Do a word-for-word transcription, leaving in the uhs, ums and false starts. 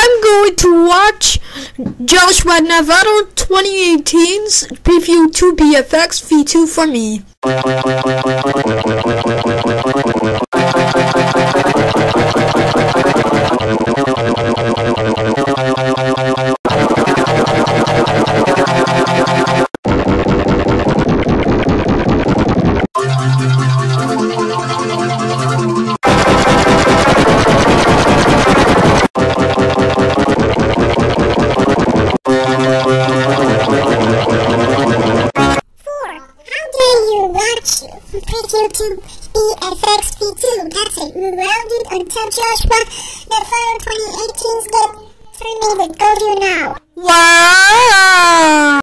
I'm going to watch Joshua Navarro twenty eighteen's preview to B F X V two for me. Preview to B F X V two. That's it. We rounded until Joshua Navarro twenty eighteen's get terminated. Go to now. Wow!